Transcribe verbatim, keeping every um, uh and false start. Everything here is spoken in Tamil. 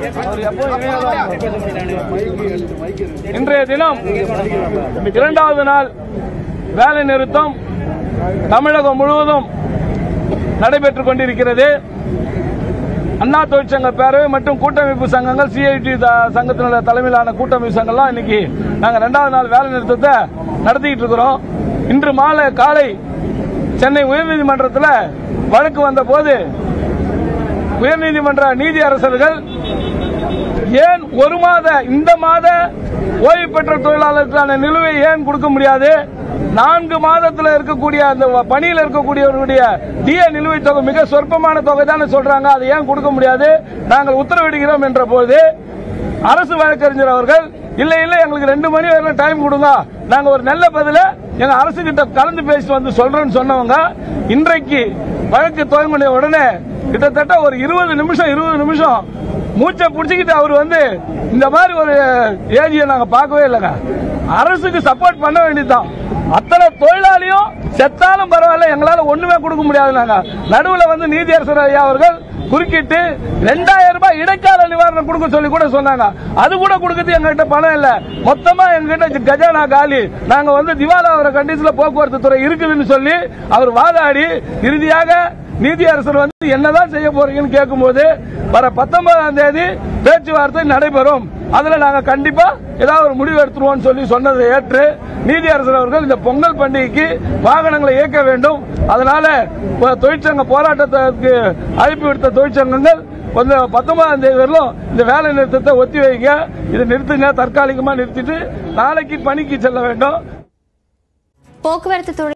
இன்றைய தினம் இரண்டாவது நாள் வேலை நிறுத்தம் தமிழகம் முழுவதும் நடைபெற்றுக் கொண்டிருக்கிறது. அண்ணா தொழிற்சங்க பேரவை மற்றும் கூட்டமைப்பு சங்கங்கள் சிஐடி சங்கத்தினுடைய தலைமையிலான கூட்டமைப்பு சங்கம்லாம் இன்னைக்கு நாங்கள் இரண்டாவது நாள் வேலை நிறுத்தத்தை நடத்திட்டு இருக்கிறோம். இன்று மாலை காலை சென்னை உயர்நீதிமன்றத்தில் வழக்கு வந்த போது உயர்நீதிமன்ற நீதியரசர்கள் ஏன் ஒரு மாத இந்த மாத ஓய்வு பெற்ற தொழிலாளர்களுக்கான நிலுவை ஏன் கொடுக்க முடியாது, நான்கு மாதத்தில் இருக்கக்கூடிய அந்த பணியில் இருக்கக்கூடியவர்களுடைய டிஏ நிலுவைத் தொகை மிக சொற்பமான தொகை தானே சொல்றாங்க, அதை ஏன் கொடுக்க முடியாது, நாங்கள் உத்தரவிடுகிறோம் என்ற போது அரசு வழக்கறிஞர் அவர்கள் இல்லை இல்லை எங்களுக்கு ரெண்டு மணி வரைக்கும் டைம் கொடுங்க, நாங்க ஒரு நல்ல பதில எங்க அரசு கிட்ட கலந்து பேசி வந்து சொல்றோம்னு சொன்னவங்க இன்றைக்கு வழக்கு துவங்கின உடனே கிட்டத்தட்ட ஒரு இருபது நிமிஷம் இருபது நிமிஷம் மூச்சை பிடிச்சிக்கிட்டு அவர் வந்து இந்த மாதிரி ஒரு ஏஜியை நாங்க பார்க்கவே இல்லைங்க. அரசுக்கு சப்போர்ட் பண்ண வேண்டியதுதான். அத்தனை தொழிலாளியும் செத்தாலும் பரவாயில்ல, எங்களால ஒண்ணுமே கொடுக்க முடியாது. நாங்க நடுவில் வந்து நீதியரசர் ஐயா அவர்கள் குறுக்கிட்டு ரெண்டாயிரம் ரூபாய் இடைக்கால நிவாரணம் கொடுக்க சொல்லி கூட சொன்னாங்க. அது கூட கொடுக்கறது எங்ககிட்ட பணம் இல்ல, மொத்தமா எங்ககிட்ட கஜானா காலி, நாங்க வந்து திவாலா ஆகிற கண்டிஷன்ல போக்குவரத்து துறை இருக்குதுன்னு சொல்லி அவர் வாதாடி இறுதியாக நீதியரசர் வந்து என்னதான் செய்ய போறீங்கன்னு கேட்கும் போது வர பத்தொன்பதாம் தேதி பேச்சுவார்த்தை நடைபெறும், அதுல நாங்க கண்டிப்பா ஏதாவது ஒரு முடிவு எடுத்துருவோம் சொல்லி சொன்னதை ஏற்று நீதியரசர் அவர்கள் இந்த பொங்கல் பண்டிகைக்கு வாகனங்களை இயக்க வேண்டும், அதனால தொழிற்சங்க போராட்டத்திற்கு அழைப்பு விடுத்த தொழிற்சங்கங்கள் பத்தொன்பதாம் தேதி வரலும் இந்த வேலை நிறுத்தத்தை ஒத்தி வைக்க, இதை நிறுத்துங்க, தற்காலிகமா நிறுத்திட்டு நாளைக்கு பணிக்கு செல்ல வேண்டும். போக்குவரத்து